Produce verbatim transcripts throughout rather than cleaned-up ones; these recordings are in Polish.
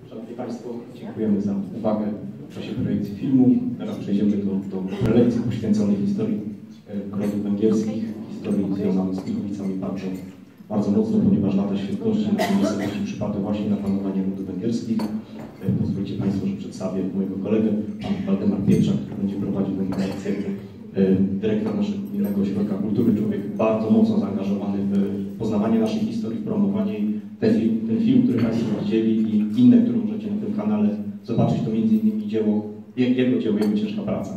Szanowni Państwo, dziękujemy za uwagę w czasie projekcji filmu. Teraz przejdziemy do, do prelekcji poświęconej historii rodów węgierskich, historii związanej z Pilchowicami bardzo, bardzo mocno, ponieważ lata świetności na tej miejscowości przypadły właśnie na panowanie rodów węgierskich. Pozwólcie Państwo, że przedstawię mojego kolegę, pan Waldemar Pietrzak, który będzie prowadził tę prelekcję. Dyrektor naszego Gminnego Ośrodka Kultury, człowiek bardzo mocno zaangażowany w poznawanie naszej historii, w promowanie jej. Ten film, ten film, który Państwo widzieli i inne, które możecie na tym kanale zobaczyć, to między innymi dzieło, jego dzieło, jego ciężka praca.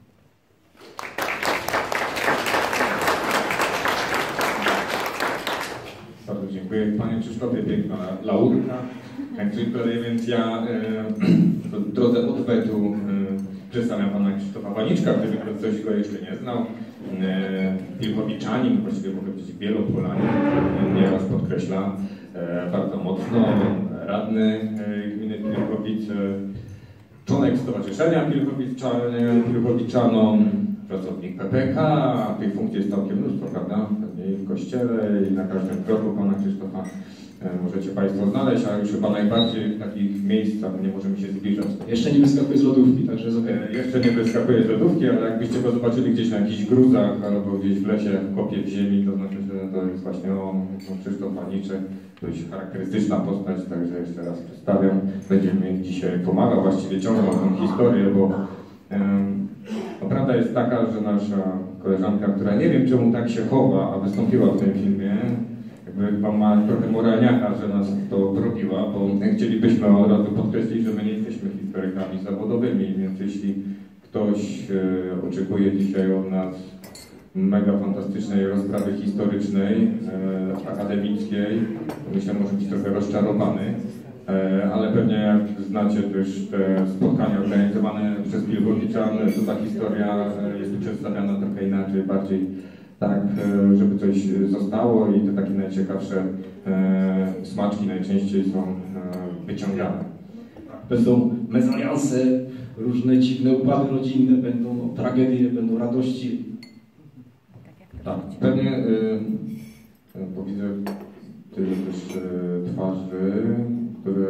Bardzo dziękuję Panie Krzysztofie, piękna laurka, jak zwykle, więc ja e, w drodze odwetu e, przedstawiam Pana Krzysztofa Waniczka, gdyby ktoś go jeszcze nie znał. E, Pilchowiczanin, właściwie mogę powiedzieć wielopolanin, nieraz podkreślam e, bardzo mocno, radny e, gminy Pilchowice, członek Stowarzyszenia Pilchowiczanom, pracownik P P K, tych funkcji jest całkiem mnóstwo, prawda? I w kościele, i na każdym kroku Pana Krzysztofa e, możecie Państwo znaleźć, a już chyba najbardziej w takich miejscach nie możemy się zbliżać. Jeszcze nie wyskakuje z lodówki, także z e, Jeszcze nie wyskakuje z lodówki, ale jakbyście go zobaczyli gdzieś na jakichś gruzach albo gdzieś w lesie, w kopie w ziemi, to znaczy, że to jest właśnie on, Krzysztof Waniczek, dość charakterystyczna postać, także jeszcze raz przedstawiam. Będziemy dzisiaj pomagał, właściwie ciągnął tą historię, bo um, no, prawda jest taka, że nasza koleżanka, która nie wiem czemu tak się chowa, a wystąpiła w tym filmie, jakby chyba ma trochę moralniaka, że nas to robiła, bo chcielibyśmy od razu podkreślić, że my nie jesteśmy historykami zawodowymi, więc jeśli ktoś e, oczekuje dzisiaj od nas mega fantastycznej rozprawy historycznej, e, akademickiej, to myślę, może być trochę rozczarowany. Ale pewnie jak znacie też te spotkania organizowane przez Pilchowiczan, to ta historia jest tu przedstawiana trochę inaczej, bardziej tak, żeby coś zostało i te takie najciekawsze smaczki najczęściej są wyciągane. Będą mezalianse, różne dziwne układy rodzinne, będą tragedie, będą radości. Tak, pewnie, bo widzę tyle też twarzy, które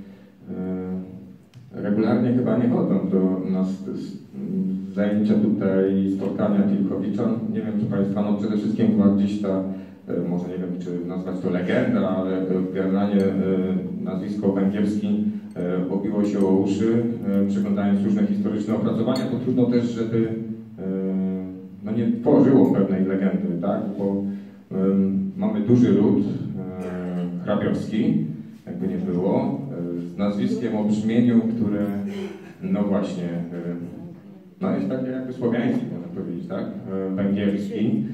e, regularnie chyba nie chodzą do nas zajęcia tutaj, spotkania Pilchowiczan. Nie wiem, czy Państwa, no przede wszystkim chyba gdzieś ta, e, może nie wiem, czy nazwać to legenda, ale generalnie e, nazwisko Węgierski e, obiło się o uszy, e, przeglądając różne historyczne opracowania, bo trudno też, żeby e, no nie tworzyło pewnej legendy, tak? Bo e, mamy duży lud e, hrabiowski, jakby nie było, z nazwiskiem o brzmieniu, które, no właśnie, no jest takie jakby słowiański, można powiedzieć, tak, węgierski,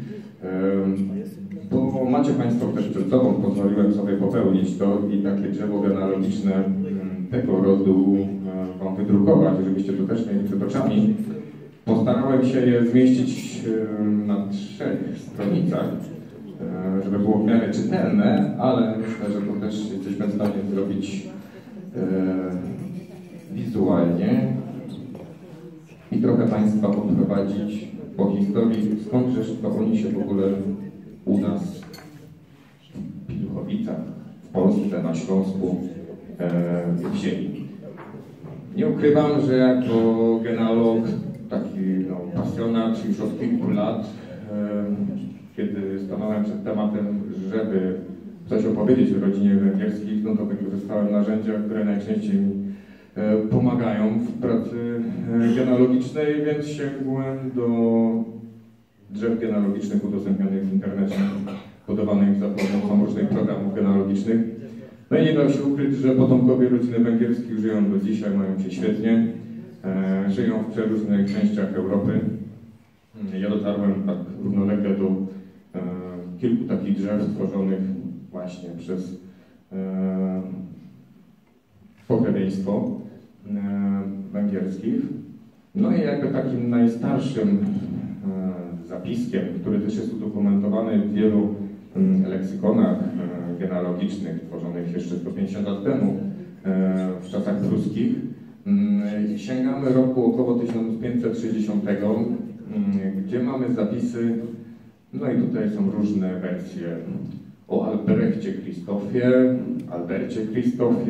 bo macie Państwo też przed sobą, pozwoliłem sobie popełnić to i takie drzewo genealogiczne tego rodu Wam wydrukować, żebyście to też mieli przed oczami. Postarałem się je zmieścić na trzech stronicach, żeby było w miarę czytelne, ale myślę, że to też jesteśmy w stanie zrobić e, wizualnie i trochę Państwa poprowadzić po historii, skądżeż to oni się w ogóle u nas w Pilchowicach, w Polsce, na Śląsku e, wzięli. Nie ukrywam, że jako genealog, taki no, pasjonat już od kilku lat, e, kiedy stanąłem przed tematem, żeby coś opowiedzieć o rodzinie węgierskich, no to wykorzystałem narzędzia, które najczęściej mi e, pomagają w pracy e, genealogicznej, więc sięgłem do drzew genealogicznych udostępnionych w internecie, podawanych za pomocą różnych programów genealogicznych. No i nie da się ukryć, że potomkowie rodziny węgierskich żyją do dzisiaj, mają się świetnie, e, żyją w przeróżnych częściach Europy. Ja dotarłem tak równolegle do e, kilku takich drzew stworzonych właśnie przez e, pokrewieństwo e, węgierskich. No i jakby takim najstarszym e, zapiskiem, który też jest udokumentowany w wielu e, leksykonach e, genealogicznych tworzonych jeszcze sto pięćdziesiąt lat temu e, w czasach pruskich, e, sięgamy roku około tysiąc pięćset sześćdziesiątego, gdzie mamy zapisy, no i tutaj są różne wersje o Albrechcie Krzysztofie, Albercie Krzysztofie,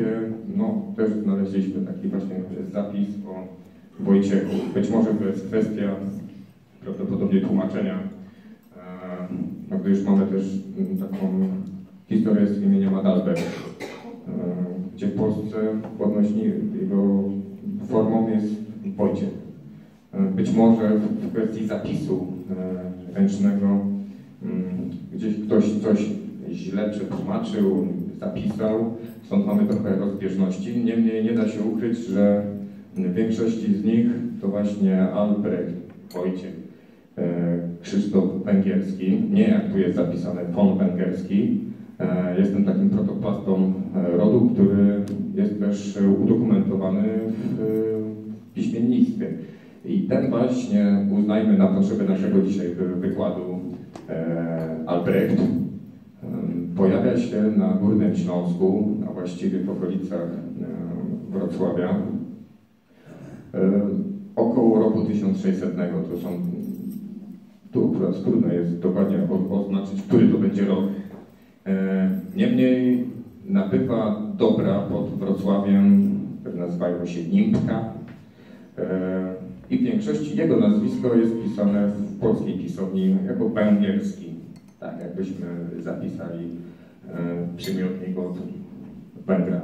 no, też znaleźliśmy taki właśnie zapis o Wojciechu. Być może to jest kwestia prawdopodobnie tłumaczenia, no, gdyż mamy też taką historię z imieniem Adalbert, gdzie w Polsce odnośnie jego formą jest Wojciech. Być może w kwestii zapisu ręcznego gdzieś ktoś coś źle przetłumaczył, zapisał, stąd mamy trochę rozbieżności. Niemniej nie da się ukryć, że w większości z nich to właśnie Albrecht Wojciech Krzysztof Węgierski, nie jak tu jest zapisane von Węgierski. Jestem takim protoplastą rodu, który jest też udokumentowany w piśmiennictwie. I ten właśnie uznajmy na potrzeby naszego dzisiaj wykładu Albrecht pojawia się na Górnym Śląsku, a właściwie w okolicach Wrocławia około roku tysiąc sześćsetnego. To są, tu akurat trudno jest dokładnie oznaczyć, który to będzie rok. Niemniej nabywa dobra pod Wrocławiem, nazywają się Nimpka, i w większości jego nazwisko jest pisane w polskiej pisowni jako Węgierski, tak jakbyśmy zapisali przymiotnik od Węgra.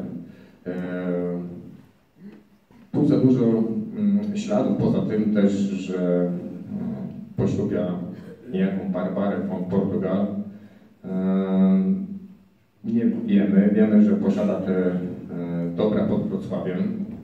Tu za dużo śladów, poza tym też, że poślubia niejaką Barbarę von Portugal. Nie wiemy, wiemy, że posiada te dobra pod Wrocławiem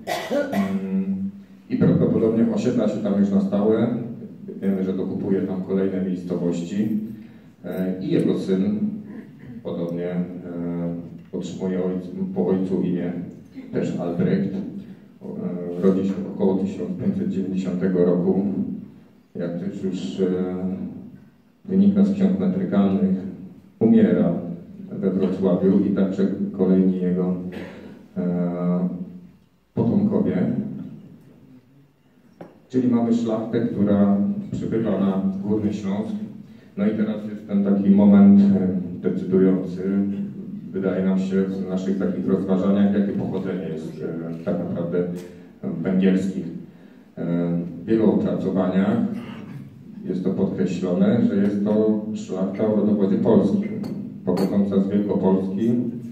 i prawdopodobnie osiedla się tam już na stałe. Wiemy, że dokupuje tam kolejne miejscowości i jego syn podobnie otrzymuje po ojcu imię też Albrecht. Rodzi się około tysiąc pięćset dziewięćdziesiątego roku, jak też już wynika z ksiąg metrykalnych, umiera we Wrocławiu i także kolejni jego potomkowie. Czyli mamy szlachtę, która przybywa na Górny Śląsk. No i teraz jest ten taki moment decydujący, wydaje nam się, w naszych takich rozważaniach, jakie pochodzenie jest tak naprawdę węgierskich. W wielu opracowaniach jest to podkreślone, że jest to szlachta o rodowodzie polskim, pochodząca z Wielkopolski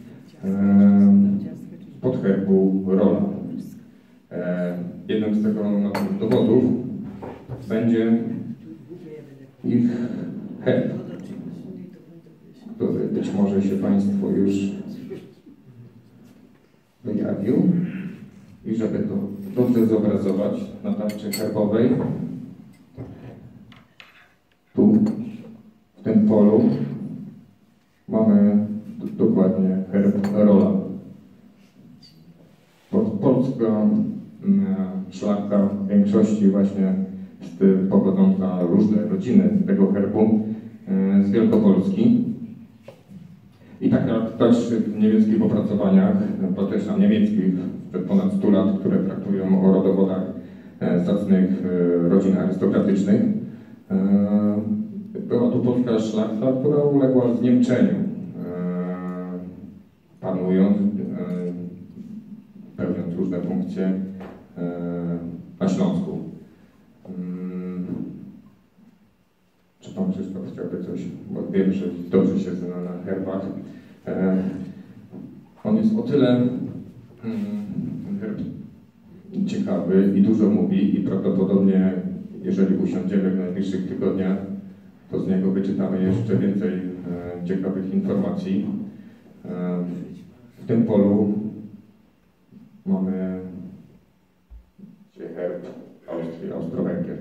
pod herbu Rola. Jednym z tego dowodów będzie ich herb, który być może się Państwu już wyjawił. I żeby to dobrze zobrazować na tarczy herbowej, tu w tym polu mamy dokładnie herb Rola. Polska szlachta w większości właśnie pochodząca różne rodziny tego herbu z Wielkopolski. I tak jak też w niemieckich opracowaniach, podkreślam niemieckich przed ponad stu lat, które traktują o rodowodach zacnych rodzin arystokratycznych, była tu polska szlachta, która uległa zniemczeniu, panując, pełniąc różne funkcje na Śląsku. Czy Pan Krzysztof chciałby coś, bo wiem, że dobrze się zna na herbach. On jest o tyle ten herb ciekawy i dużo mówi i prawdopodobnie, jeżeli usiądziemy w najbliższych tygodniach, to z niego wyczytamy jeszcze więcej ciekawych informacji. W tym polu mamy herb Austrii, Austro-Węgier.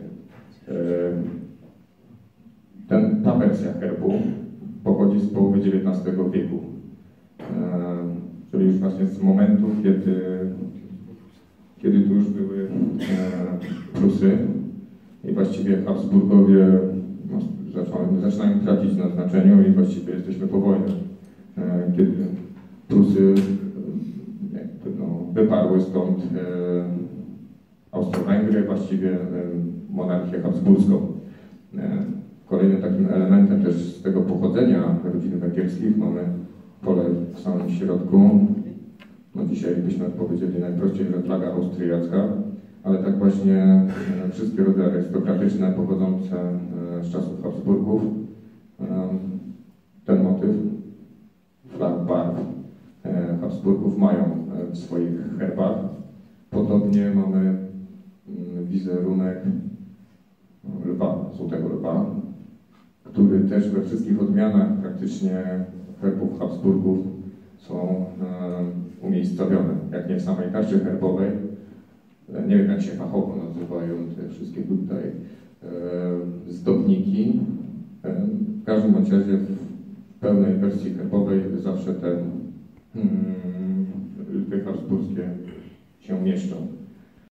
Ten, ta wersja herbu pochodzi z połowy dziewiętnastego wieku, czyli już właśnie z momentu, kiedy, kiedy tu już były Prusy i właściwie Habsburgowie no, zaczynają, zaczynają tracić na znaczeniu i właściwie jesteśmy po wojnie, kiedy Prusy no, wyparły stąd Austro-Węgry, właściwie monarchię habsburską. Kolejnym takim elementem też z tego pochodzenia rodziny węgierskich mamy pole w samym środku. no dzisiaj byśmy powiedzieli najprościej, że flaga austriacka, ale tak właśnie e, wszystkie rody arystokratyczne pochodzące e, z czasów Habsburgów, e, ten motyw flag barw e, Habsburgów mają e, w swoich herbach. Podobnie mamy m, wizerunek lwa, złotego lwa, który też we wszystkich odmianach praktycznie herbów Habsburgów są e, umiejscowione, jak nie w samej tarczy herbowej. Nie wiem, jak się fachowo nazywają te wszystkie tutaj e, zdobniki. E, w każdym bądź razie w pełnej wersji herbowej zawsze te mm, lwy habsburskie się mieszczą.